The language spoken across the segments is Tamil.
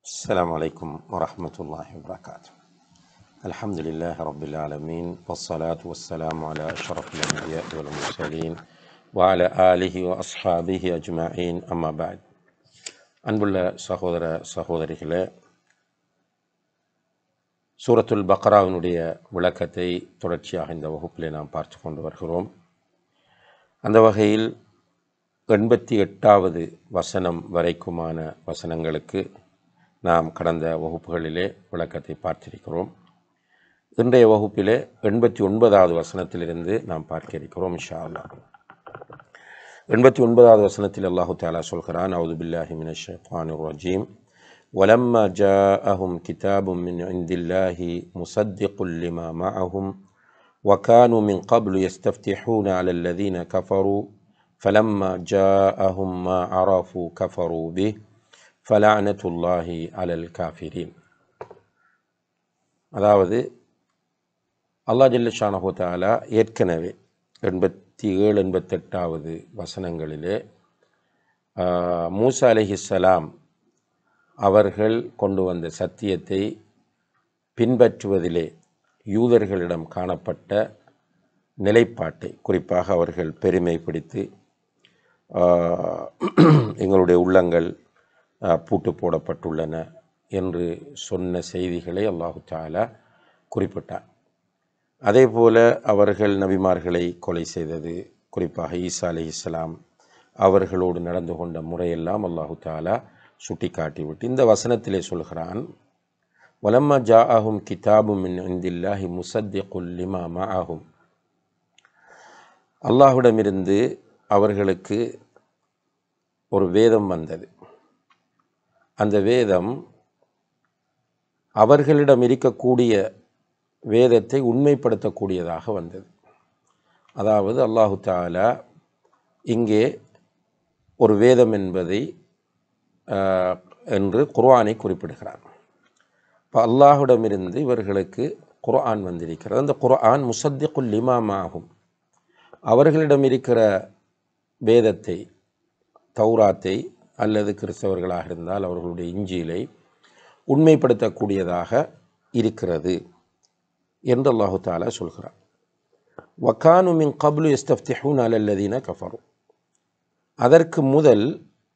السلام عليكم ورحمة الله وبركاته. الحمد لله رب العالمين والصلاة والسلام على أشرف الأنبياء والمرسلين وعلى آله وأصحابه أجمعين أما بعد. அன்புள்ள சகோதர சகோதரிகளே, சூரத்துல் பக்ராவினுடைய விளக்கத்தை தொடர்ச்சியாக இந்த வகுப்பிலே நாம் பார்த்து கொண்டு வருகிறோம். அந்த வகையில் 88வது வசனம் வரைக்குமான வசனங்களுக்கு நாம் கடந்த வகுப்புகளிலே விளக்கத்தை பார்த்திருக்கிறோம். இன்றைய வகுப்பிலே 89வது வசனத்திலிருந்து நாம் பார்க்க இருக்கிறோம் இன்ஷா அல்லாஹ். 89வது வசனத்தில் அல்லாஹு தஆலா சொல்கிறான், அஊது பில்லாஹி மினஷ் ஷைத்தானிர் ரஜீம், வலம்மா ஜாஅஹும் கிதாபும் மின் இன்தில்லாஹி முஸத்திக்குல் லிமா மஅஹும் வகானூ மின் கப்லு யஸ்தஃப்திஹூன அலல் லதீன கஃபரூ ஃபலம்மா ஜாஅஹும் மா அரஃபூ கஃபரூ பிஹி ஃபலஅனத்துல்லாஹி அலல் காஃபிரீன். அதாவது அல்லாஹ் ஜல்ல ஷானஹு தஆலா ஏற்கனவே 87 88வது வசனங்களிலே மூசா அலைஹிஸ்ஸலாம் அவர்கள் கொண்டு வந்த சத்தியத்தை பின்பற்றுவதிலே யூதர்களிடம் காணப்பட்ட நிலைப்பாட்டை, குறிப்பாக அவர்கள் பெருமை பிடித்து எங்களுடைய உள்ளங்கள் பூட்டு போடப்பட்டுள்ளன என்று சொன்ன செய்திகளை அல்லாஹு தஆலா குறிப்பிட்டார். அதே போல அவர்கள் நபிமார்களை கொலை செய்தது, குறிப்பாக ஈசா அலைஹிஸ்ஸலாம் அவர்களோடு நடந்து கொண்ட முறையெல்லாம் அல்லாஹு தஆலா சுட்டி காட்டிவிட்டு இந்த வசனத்திலே சொல்கிறான், வலம்மா ஜாஅஹும் கிதாபும் மின் இன்தில்லாஹி முஸத்திக்குல் லிமா மஅஹும். அல்லாஹ்விடமிருந்து அவர்களுக்கு ஒரு வேதம் வந்தது. அந்த வேதம் அவர்களிடம் இருக்கக்கூடிய வேதத்தை உண்மைப்படுத்தக்கூடியதாக வந்தது. அதாவது அல்லாஹு தஆலா இங்கே ஒரு வேதம் என்பதை என்று குர்ஆனை குறிப்பிடுகிறார். இப்போ அல்லாஹ்விடமிருந்து இவர்களுக்கு குர்ஆன் வந்திருக்கிறது. அந்த குர்ஆன் முஸத்திக்குல் லிமா மஅஹும், அவர்களிடம் இருக்கிற வேதத்தை, தௌராத்தை அல்லது கிறிஸ்தவர்களாக இருந்தால் அவர்களுடைய இஞ்சிலை உண்மைப்படுத்தக்கூடியதாக இருக்கிறது என்று அல்லாஹு தஆலா சொல்கிறார். வகானு மின் கப்லு யஸ்தஃப்திஹூன அலல் லதீன கஃபரு. அதற்கு முதல்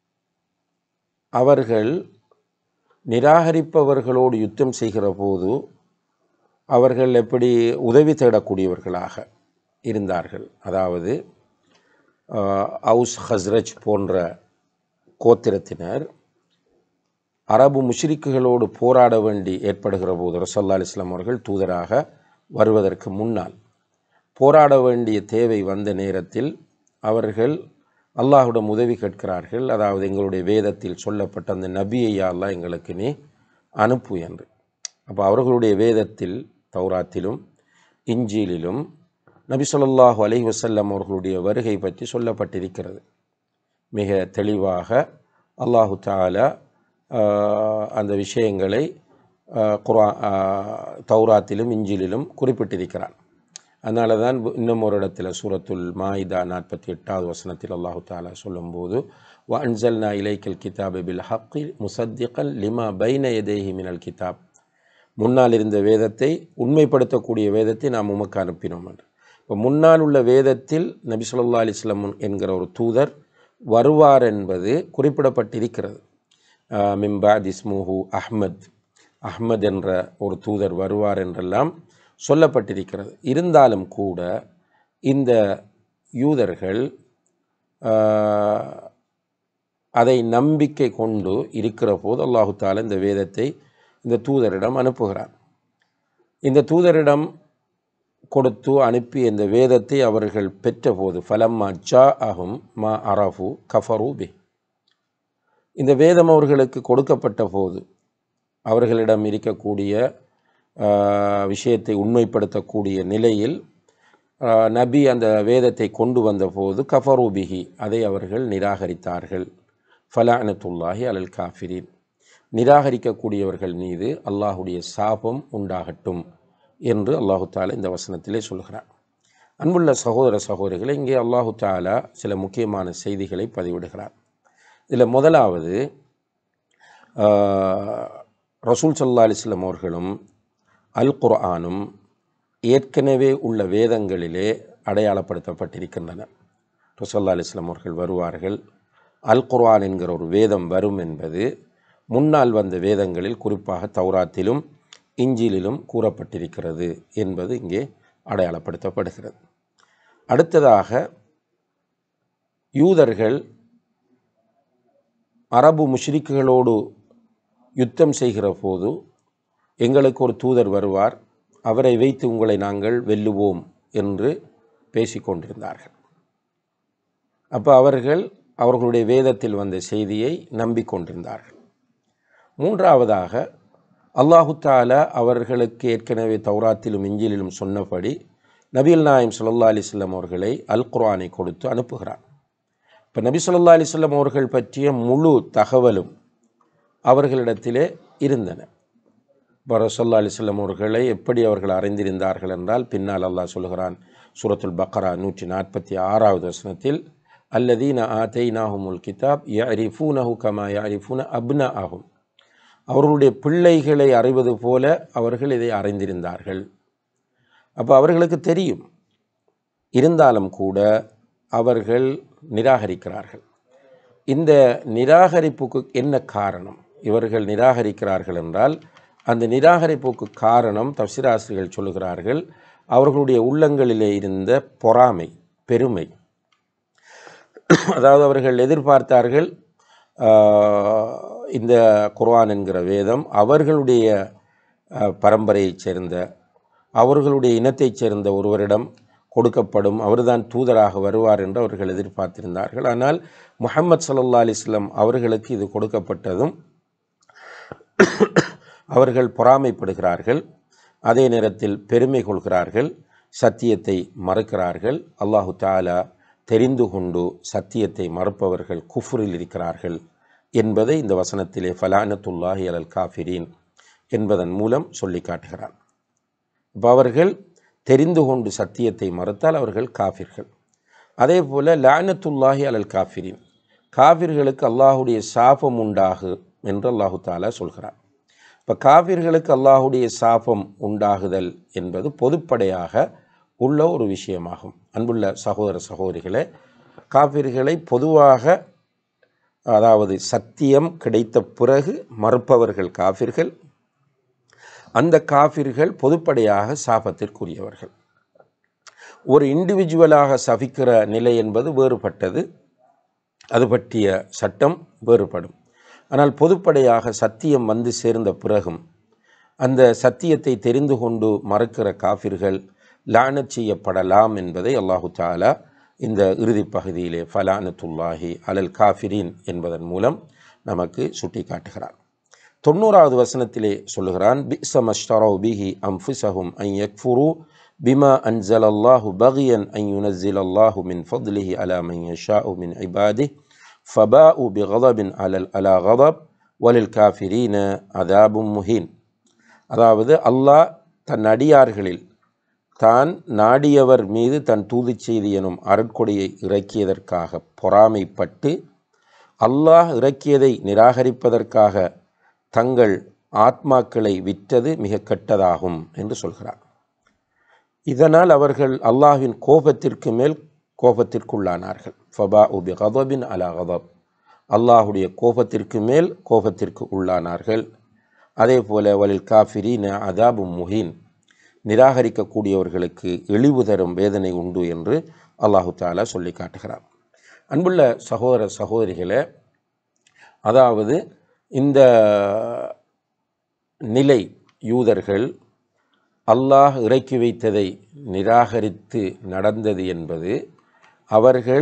அவர்கள் நிராகரிப்பவர்களோடு யுத்தம் செய்கிற போது அவர்கள் எப்படி உதவி தேடக்கூடியவர்களாக இருந்தார்கள். அதாவது அவுஸ் ஹஸ்ரஜ் போன்ற கோத்திரத்தினர் அரபு முஷ்ரிக்குகளோடு போராட வேண்டி ஏற்படுகிற போது ரசூலுல்லாஹி அலைஹி வஸல்லம் அவர்கள் தூதராக வருவதற்கு முன்னால் போராட வேண்டிய தேவை வந்த நேரத்தில் அவர்கள் அல்லாஹ்விடம் உதவி கேட்கிறார்கள். அதாவது எங்களுடைய வேதத்தில் சொல்லப்பட்ட அந்த நபியை யா அல்லாஹ் எங்களுக்கு நீ அனுப்பு என்று. அப்போ அவர்களுடைய வேதத்தில், தௌராத்திலும் இஞ்சிலிலும் நபி ஸல்லல்லாஹு அலைஹி வஸல்லம் அவர்களுடைய வருகை பற்றி சொல்லப்பட்டிருக்கிறது. மிக தெளிவாக அல்லாஹு தஆலா அந்த விஷயங்களை தௌராத்திலும் இஞ்சிலிலும் குறிப்பிட்டிருக்கிறான். அதனால தான் இன்னும் ஒரு இடத்துல சூரத்துல் மாயிதா 48வது வசனத்தில் அல்லாஹு தஆலா சொல்லும்போது, வ அன்ஸல்னா இலைக்கல் கிதாப பில் ஹக்கி முஸத்திகன் லிமா பைன யதைஹி மினல் கிதாப். முன்னால் இருந்த வேதத்தை உண்மைப்படுத்தக்கூடிய வேதத்தை நாம் உமக்கு அனுப்பினோம் என்று. இப்போ முன்னால் உள்ள வேதத்தில் நபி ஸல்லல்லாஹு அலைஹி வஸல்லம் என்கிற ஒரு தூதர் வருவார் என்பது குறிப்பிடப்பட்டிருக்கிறது. மின் பஅதி இஸ்முஹு அஹ்மத், அஹ்மத் என்ற ஒரு தூதர் வருவார் என்றெல்லாம் சொல்லப்பட்டிருக்கிறது. இருந்தாலும் கூட இந்த யூதர்கள் அதை நம்பிக்கை கொண்டு இருக்கிற போது அல்லாஹு தஆலா இந்த வேதத்தை இந்த தூதரிடம் அனுப்புகிறார். இந்த தூதரிடம் கொடுத்து அனுப்பி இந்த வேதத்தை அவர்கள் பெற்றபோது ஃபலம்மா ஜாஅஹும் மா அரஃபு கஃபரூ பிஹி. இந்த வேதம் அவர்களுக்கு கொடுக்கப்பட்ட போது அவர்களிடம் இருக்கக்கூடிய விஷயத்தை உண்மைப்படுத்தக்கூடிய நிலையில் நபி அந்த வேதத்தை கொண்டு வந்தபோது கஃபரூ பிஹி, அதை அவர்கள் நிராகரித்தார்கள். ஃபலஅனத்துல்லாஹி அலல் காஃபிரீன், நிராகரிக்கக்கூடியவர்கள் மீது அல்லாஹுடைய சாபம் உண்டாகட்டும் என்று அல்லாஹு தஆலா இந்த வசனத்திலே சொல்கிறார். அன்புள்ள சகோதர சகோதரிகளை, இங்கே அல்லாஹு தஆலா சில முக்கியமான செய்திகளை பதிவிடுகிறார். இதில் முதலாவது ரசூல் ஸல்லல்லாஹு அலைஹி வஸல்லம் அவர்களும் அல் குர்ஆனும் ஏற்கனவே உள்ள வேதங்களிலே அடையாளப்படுத்தப்பட்டிருக்கின்றன. ரசூல் ஸல்லல்லாஹு அலைஹி வஸல்லம் அவர்கள் வருவார்கள், அல் குர்ஆன் என்கிற ஒரு வேதம் வரும் என்பது முன்னால் வந்த வேதங்களில் குறிப்பாக தௌராத்திலும் இஞ்சிலிலும் கூறப்பட்டிருக்கிறது என்பது இங்கே அடையாளப்படுத்தப்படுகிறது. அடுத்ததாக யூதர்கள் அரபு முஷ்ரிக்குகளோடு யுத்தம் செய்கிற போது எங்களுக்கு ஒரு தூதர் வருவார், அவரை வைத்து உங்களை நாங்கள் வெல்லுவோம் என்று பேசிக்கொண்டிருந்தார்கள். அப்போ அவர்களுடைய வேதத்தில் வந்த செய்தியை நம்பிக்கொண்டிருந்தார்கள். மூன்றாவதாக அல்லாஹு தஆலா அவர்களுக்கு ஏற்கனவே தௌராத்திலும் இஞ்சிலிலும் சொன்னபடி நபிகள் நாயகம் ஸல்லல்லாஹு அலைஹி வஸல்லம் அவர்களை அல் குர்ஆனை கொடுத்து அனுப்புகிறார். இப்போ நபி ஸல்லல்லாஹு அலைஹி வஸல்லம் அவர்கள் பற்றிய முழு தகவலும் அவர்களிடத்திலே இருந்தன. ரசூலுல்லாஹி ஸல்லல்லாஹு அலைஹி வஸல்லம் அவர்களை எப்படி அவர்கள் அறிந்திருந்தார்கள் என்றால், பின்னால் அல்லாஹ் சொல்கிறான் சூரத்துல் பக்ரா 146வது வசனத்தில், அல்லதீன ஆதைனாஹுமுல் கிதாப் யஅரிஃபூனஹு கமா யஅரிஃபூன அப்னாஅஹும், அவர்களுடைய பிள்ளைகளை அறிவது போல அவர்கள் இதை அறிந்திருந்தார்கள். அப்போ அவர்களுக்கு தெரியும், இருந்தாலும் கூட அவர்கள் நிராகரிக்கிறார்கள். இந்த நிராகரிப்புக்கு என்ன காரணம்? இவர்கள் நிராகரிக்கிறார்கள் என்றால் அந்த நிராகரிப்புக்கு காரணம் தஃசீர் ஆசிரியர்கள் சொல்லுகிறார்கள், அவர்களுடைய உள்ளங்களிலே இருந்த பொறாமை, பெருமை. அதாவது அவர்கள் எதிர்பார்த்தார்கள் இந்த குர்ஆன் என்கிற வேதம் அவர்களுடைய பரம்பரையைச் சேர்ந்த, அவர்களுடைய இனத்தைச் சேர்ந்த ஒருவரிடம் கொடுக்கப்படும், அவர்தான் தூதராக வருவார் என்று அவர்கள் எதிர்பார்த்திருந்தார்கள். ஆனால் முஹம்மது ஸல்லல்லாஹு அலைஹி வஸல்லம் அவர்களுக்கு இது கொடுக்கப்பட்டதும் அவர்கள் பொறாமைப்படுகிறார்கள், அதே நேரத்தில் பெருமை கொள்கிறார்கள், சத்தியத்தை மறுக்கிறார்கள். அல்லாஹு தஆலா தெரிந்து கொண்டு சத்தியத்தை மறுப்பவர்கள் குஃப்ரில் இருக்கிறார்கள் என்பதை இந்த வசனத்திலே ஃபலானத்துல்லாஹி அலல் காஃபிரீன் என்பதன் மூலம் சொல்லி காட்டுகிறார். இப்போ அவர்கள் தெரிந்து கொண்டு சத்தியத்தை மறுத்தால் அவர்கள் காஃபிர்கள். அதே போல் லானத்துல்லாஹி அலல் காஃபிரீன், காஃபிர்களுக்கு அல்லாஹுடைய சாபம் உண்டாகு என்று அல்லாஹு தஆலா சொல்கிறார். இப்போ காஃபிர்களுக்கு அல்லாஹுடைய சாபம் உண்டாகுதல் என்பது பொதுப்படையாக உள்ள ஒரு விஷயமாகும். அன்புள்ள சகோதர சகோதரிகளே, காஃபிர்களை பொதுவாக, அதாவது சத்தியம் கிடைத்த பிறகு மறுப்பவர்கள் காஃபிர்கள், அந்த காஃபிர்கள் பொதுப்படையாக சாபத்திற்குரியவர்கள். ஒரு இண்டிவிஜுவலாக சபிக்கிற நிலை என்பது வேறுபட்டது, அது பற்றிய சட்டம் வேறுபடும். ஆனால் பொதுப்படையாக சத்தியம் வந்து சேர்ந்த பிறகும் அந்த சத்தியத்தை தெரிந்து கொண்டு மறுக்கிற காஃபிர்கள் லானத் செய்யப்படலாம் என்பதை அல்லாஹு தஆலா இந்த இறுதி பகுதியிலே ஃபலானத்துல்லாஹி அலல் காஃபிரீன் என்பதன் மூலம் நமக்கு சுட்டி காட்டுகிறார். 90வது வசனத்திலே சொல்லுகிறான், பிஸ மஷ்தரௌ பிஹி அன்ஃபுஸஹும் அன் யக்ஃபுரு பிமா அன்ஸலல்லாஹு பகியன் அன் யுனஸ்ஸிலல்லாஹு மின் ஃபضலிஹி அலா மன் யஷாஉ மின் இபாதிஹி ஃபபாஉ பிகதபின் அலா கதப் வலில் காஃபிரீன அதாபும் முஹீன். அதாவது அல்லாஹ் தன் அடியார்களில் தான் நாடியவர் மீது தன் தூது செய்தி எனும் அருட்கொடையை இறக்கியதற்காக பொறாமைப்பட்டு அல்லாஹ் இறக்கியதை நிராகரிப்பதற்காக தங்கள் ஆத்மாக்களை விற்றது மிக கெட்டதாகும் என்று சொல்கிறார். இதனால் அவர்கள் அல்லாஹ்வின் கோபத்திற்கு மேல் கோபத்திற்குள்ளானார்கள். ஃபபாஉ பிகதபின் அலா கதப், அல்லாஹுடைய கோபத்திற்கு மேல் கோபத்திற்கு உள்ளானார்கள். அதே போல வலில் காஃபிரீன அதாபும் முஹீன், நிராகரிக்கக்கூடியவர்களுக்கு இழிவு தரும் வேதனை உண்டு என்று அல்லாஹு தஆலா சொல்லி காட்டுகிறார். அன்புள்ள சகோதர சகோதரிகளே, அதாவது இந்த நிலை யூதர்கள் அல்லாஹ் இறக்கி வைத்ததை நிராகரித்து நடந்தது என்பது அவர்கள்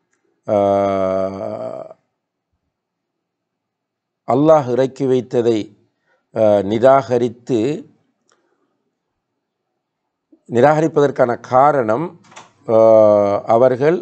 அல்லாஹ் இறக்கி வைத்ததை நிராகரிப்பதற்கான காரணம் அவர்கள்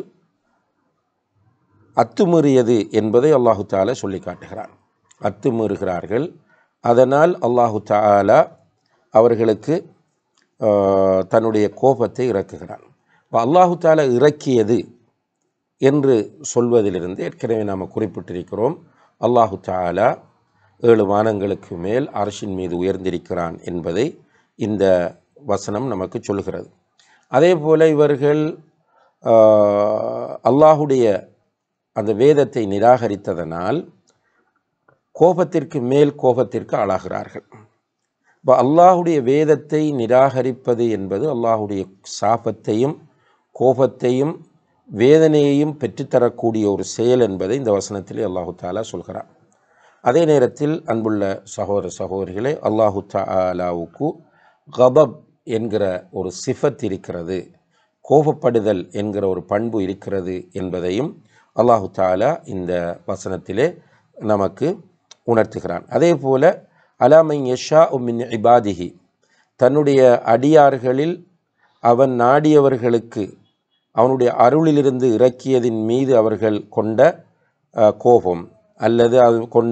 அத்துமீறியது என்பதை அல்லாஹு தஆலா சொல்லி காட்டுகிறார். அத்துமீறுகிறார்கள், அதனால் அல்லாஹு தஆலா அவர்களுக்கு தன்னுடைய கோபத்தை இறக்குகிறான். இப்போ அல்லாஹு தஆலா இறக்கியது என்று சொல்வதிலிருந்து ஏற்கனவே நாம் குறிப்பிட்டிருக்கிறோம், அல்லாஹு தஆலா 7 வானங்களுக்கு மேல் அர்ஷின் மீது உயர்ந்திருக்கிறான் என்பதை இந்த வசனம் நமக்கு சொல்கிறது. அதே போல் இவர்கள் அல்லாஹுடைய அந்த வேதத்தை நிராகரித்ததனால் கோபத்திற்கு மேல் கோபத்திற்கு ஆளாகிறார்கள். இப்போ அல்லாஹுடைய வேதத்தை நிராகரிப்பது என்பது அல்லாஹுடைய சாபத்தையும் கோபத்தையும் வேதனையையும் பெற்றுத்தரக்கூடிய ஒரு செயல் என்பதை இந்த வசனத்திலே அல்லாஹு தாலா சொல்கிறார். அதே நேரத்தில் அன்புள்ள சகோதர சகோதரிகளே, அல்லாஹு தாலாவுக்கு கதப் என்கிற ஒரு சிஃபத் இருக்கிறது, கோபப்படுதல் என்கிற ஒரு பண்பு இருக்கிறது என்பதையும் அல்லாஹு தாலா இந்த வசனத்திலே நமக்கு உணர்த்துகிறான். அதே போல அலாமை யஷா மின் இபாதிஹி, தன்னுடைய அடியார்களில் அவன் நாடியவர்களுக்கு அவனுடைய அருளிலிருந்து இறக்கியதின் மீது அவர்கள் கொண்ட கோபம் அல்லது அது கொண்ட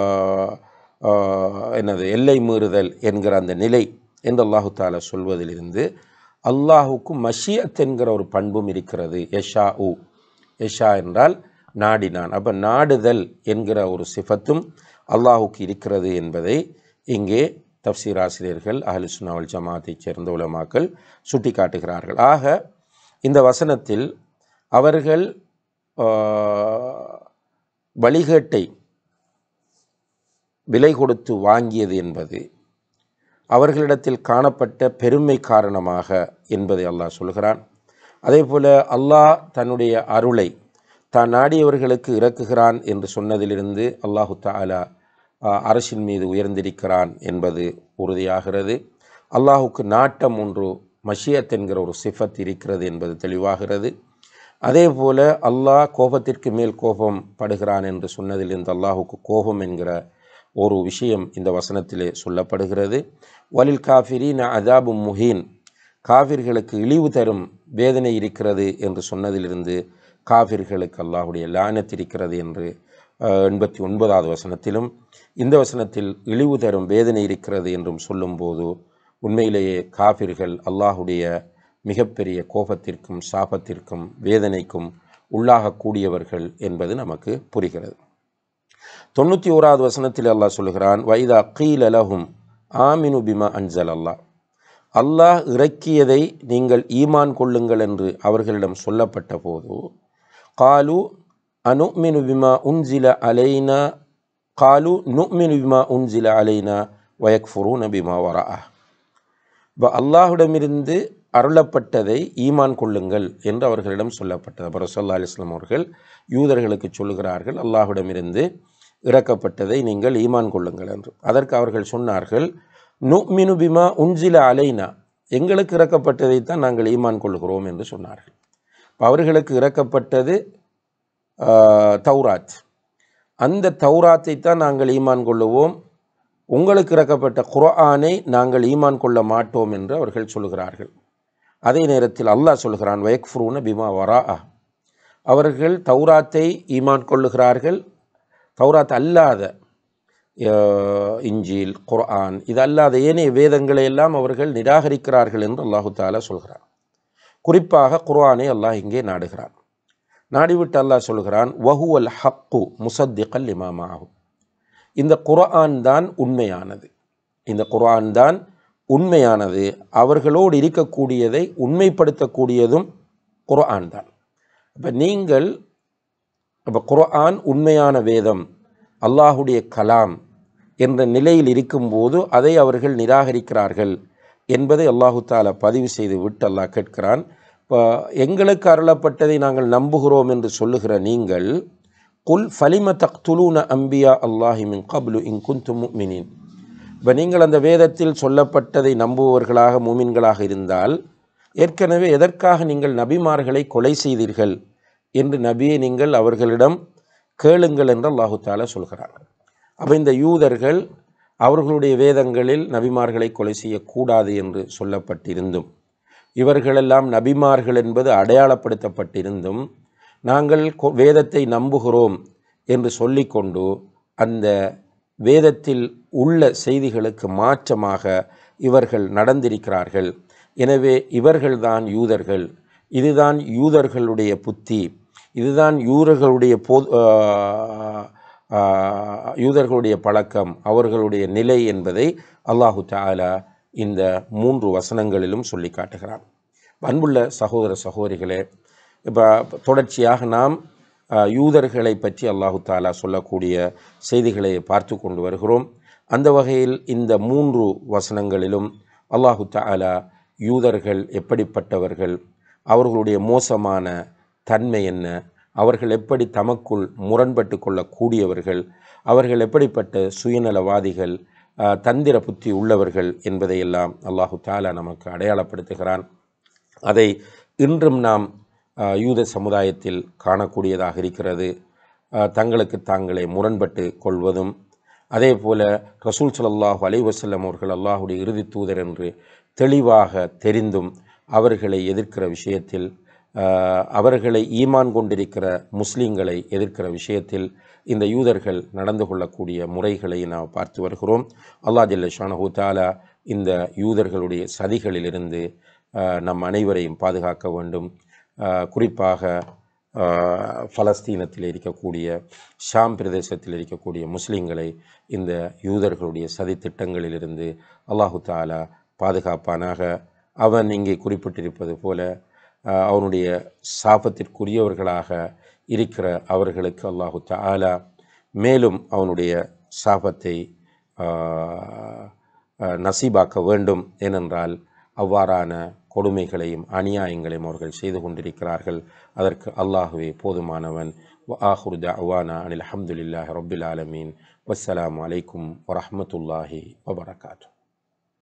எல்லை மீறுதல் என்கிற அந்த நிலை என்று அல்லாஹு தாலா சொல்வதிலிருந்து அல்லாஹுக்கு மஷியத் என்கிற ஒரு பண்பும் இருக்கிறது. யஷா என்றால் நாடினான். அப்போ நாடுதல் என்கிற ஒரு சிஃபத்தும் அல்லாஹுக்கு இருக்கிறது என்பதை இங்கே தஃப்சீர் ஆசிரியர்கள் அஹ்லு சுன்னா வல் ஜமாஅத்தைச் சேர்ந்த உலமாக்கள் சுட்டி காட்டுகிறார்கள். ஆக இந்த வசனத்தில் அவர்கள் வழிகேட்டை விலை கொடுத்து வாங்கியது என்பது அவர்களிடத்தில் காணப்பட்ட பெருமை காரணமாக என்பதை அல்லாஹ் சொல்கிறான். அதே போல் அல்லாஹ் தன்னுடைய அருளை தான் நாடியவர்களுக்கு இறக்குகிறான் என்று சொன்னதிலிருந்து அல்லாஹு தஆலா அரசின் மீது உயர்ந்திருக்கிறான் என்பது உறுதியாகிறது. அல்லாஹுக்கு நாட்டம் ஒன்று மஷியத் என்கிற ஒரு சிஃபத் இருக்கிறது என்பது தெளிவாகிறது. அதே போல அல்லாஹ் கோபத்திற்கு மேல் கோபம் படுகிறான் என்று சொன்னதிலிருந்து அல்லாஹுக்கு கோபம் என்கிற ஒரு விஷயம் இந்த வசனத்திலே சொல்லப்படுகிறது. வலில் காஃபிரீன அதாபு முஹீன், காஃபிர்களுக்கு இழிவு தரும் வேதனை இருக்கிறது என்று சொன்னதிலிருந்து காஃபிர்களுக்கு அல்லாஹுடைய லானத் இருக்கிறது என்று 89வது வசனத்திலும் இந்த வசனத்தில் இழிவு தரும் வேதனை இருக்கிறது என்றும் சொல்லும்போது உண்மையிலேயே காஃபிர்கள் அல்லாஹுடைய மிகப்பெரிய கோபத்திற்கும் சாபத்திற்கும் வேதனைக்கும் உள்ளாகக்கூடியவர்கள் என்பது நமக்கு புரிகிறது. 91வது வசனத்தில் அல்லாஹ் சொல்கிறான், வைதா கீல லஹும் ஆமினு பிமா அன்சல் அல்லாஹ், அல்லாஹ் இறக்கியதை நீங்கள் ஈமான் கொள்ளுங்கள் என்று அவர்களிடம் சொல்லப்பட்ட போது காலு அனுமினு பிமா உன்சில அலைனா காலு நுமினு பிமா உன்சில அலைனா வயக்ஃபுரூன பிமா வராஅ, இப்போ அல்லாஹுடமிருந்து அருளப்பட்டதை ஈமான் கொள்ளுங்கள் என்று அவர்களிடம் சொல்லப்பட்டது. அப்போ ரசூலுல்லாஹி அலைஹி வஸல்லம் அவர்கள் யூதர்களுக்கு சொல்லுகிறார்கள், அல்லாஹுடமிருந்து இறக்கப்பட்டதை நீங்கள் ஈமான் கொள்ளுங்கள் என்று. அதற்கு அவர்கள் சொன்னார்கள், நுமினு பிமா உன்சில அலைனா, எங்களுக்கு இறக்கப்பட்டதைத்தான் நாங்கள் ஈமான் கொள்கிறோம் என்று சொன்னார்கள். அவர்களுக்கு இறக்கப்பட்டது தௌராத், அந்த தௌராத்தை தான் நாங்கள் ஈமான் கொள்ளுவோம், உங்களுக்கு இறக்கப்பட்ட குர்ஆனை நாங்கள் ஈமான் கொள்ள மாட்டோம் என்று அவர்கள் சொல்கிறார்கள். அதே நேரத்தில் அல்லாஹ் சொல்கிறான், வயக்ஃபுரூன பிமா வராஅ, அவர்கள் தௌராத்தை ஈமான் கொள்ளுகிறார்கள், தௌராத் அல்லாத இஞ்சில் குர்ஆன் இது அல்லாத ஏனைய வேதங்களை எல்லாம் அவர்கள் நிராகரிக்கிறார்கள் என்று அல்லாஹு தாலா சொல்கிறான். குறிப்பாக குர்ஆனை அல்லாஹ் இங்கே நாடுகிறான். நாடிவிட்டு அல்லாஹ் சொல்கிறான், வஹுவல் ஹக்கு முசத்திகல் லிமா மஅஹு, இந்த குர்ஆன் தான் உண்மையானது, இந்த குர்ஆன் தான் உண்மையானது, அவர்களோடு இருக்கக்கூடியதை உண்மைப்படுத்தக்கூடியதும் குர்ஆன் தான். அப்போ குர்ஆன் உண்மையான வேதம், அல்லாஹுடைய கலாம் என்ற நிலையில் இருக்கும்போது அதை அவர்கள் நிராகரிக்கிறார்கள் என்பதை அல்லாஹு தாலா பதிவு செய்து விட்டு அல்லாஹ் கேட்கிறான், இப்போ எங்களுக்கு அருளப்பட்டதை நாங்கள் நம்புகிறோம் என்று சொல்லுகிற நீங்கள், குல் ஃபலிம தக்துலூன அம்பியா அல்லாஹி மின் கப்லு இன் குன்தும் முஃமினீன், இப்போ நீங்கள் அந்த வேதத்தில் சொல்லப்பட்டதை நம்புபவர்களாக மூமின்களாக இருந்தால் ஏற்கனவே எதற்காக நீங்கள் நபிமார்களை கொலை செய்தீர்கள் என்று நபியை நீங்கள் அவர்களிடம் கேளுங்கள் என்று அல்லாஹு தாலா சொல்கிறார். அப்போ இந்த யூதர்கள் அவர்களுடைய வேதங்களில் நபிமார்களை கொலை செய்யக்கூடாது என்று சொல்லப்பட்டிருந்தும், இவர்களெல்லாம் நபிமார்கள் என்பது அடையாளப்படுத்தப்பட்டிருந்தும், நாங்கள் வேதத்தை நம்புகிறோம் என்று சொல்லிக்கொண்டு அந்த வேதத்தில் உள்ள செய்திகளுக்கு மாற்றமாக இவர்கள் நடந்திருக்கிறார்கள். எனவே இவர்கள்தான் யூதர்கள், இதுதான் யூதர்களுடைய புத்தி, இதுதான் யூதர்களுடைய யூதர்களுடைய பழக்கம், அவர்களுடைய நிலை என்பதை அல்லாஹு தஆலா இந்த 3 வசனங்களிலும் சொல்லி காட்டுகிறான். அன்புள்ள சகோதர சகோதரிகளே, இப்போ தொடர்ச்சியாக நாம் யூதர்களை பற்றி அல்லாஹு தஆலா சொல்லக்கூடிய செய்திகளை பார்த்து கொண்டு வருகிறோம். அந்த வகையில் இந்த 3 வசனங்களிலும் அல்லாஹு தஆலா யூதர்கள் எப்படிப்பட்டவர்கள், அவர்களுடைய மோசமான தன்மை என்ன, அவர்கள் எப்படி தமக்குள் முரண்பட்டு கொள்ளக்கூடியவர்கள், அவர்கள் எப்படிப்பட்ட சுயநலவாதிகள், தந்திர புத்தி உள்ளவர்கள் என்பதையெல்லாம் அல்லாஹு தஆலா நமக்கு அடையாளப்படுத்துகிறான். அதை இன்றும் நாம் யூத சமுதாயத்தில் காணக்கூடியதாக இருக்கிறது. தங்களுக்கு தாங்களே முரண்பட்டு கொள்வதும், அதே போல ரசூல் ஸல்லல்லாஹு அலைஹி வஸல்லம் அவர்கள் அல்லாஹுடைய இறுதி தூதர் என்று தெளிவாக தெரிந்தும் அவர்களை எதிர்க்கிற விஷயத்தில், அவர்களை ஈமான் கொண்டிருக்கிற முஸ்லீம்களை எதிர்க்கிற விஷயத்தில் இந்த யூதர்கள் நடந்து கொள்ளக்கூடிய முறைகளை நாம் பார்த்து வருகிறோம். அல்லாஹ் ஜல்ல ஷானஹு தஆலா இந்த யூதர்களுடைய சதிகளிலிருந்து நம் அனைவரையும் பாதுகாக்க வேண்டும். குறிப்பாக பலஸ்தீனத்தில் இருக்கக்கூடிய, ஷாம் பிரதேசத்தில் இருக்கக்கூடிய முஸ்லீம்களை இந்த யூதர்களுடைய சதி திட்டங்களிலிருந்து அல்லாஹு தஆலா பாதுகாப்பானாக. அவன் இங்கே குறிப்பிட்டிருப்பது போல அவனுடைய சாபத்திற்குரியவர்களாக இருக்கிற அவர்களுக்கு அல்லாஹு தஆலா மேலும் அவனுடைய சாபத்தை நசீபாக்க வேண்டும். ஏனென்றால் அவ்வாறான கொடுமைகளையும் அநியாயங்களையும் அவர்கள் செய்து கொண்டிருக்கிறார்கள். அதற்கு அல்லாஹுவே போதுமானவன். ஆஹிரு தஅவானா அனில் ஹம்துலில்லாஹி ரப்பில் ஆலமீன். வஸ்ஸலாமு அலைக்கும் வரஹ்மத்துல்லாஹி வபரகாத்துஹு.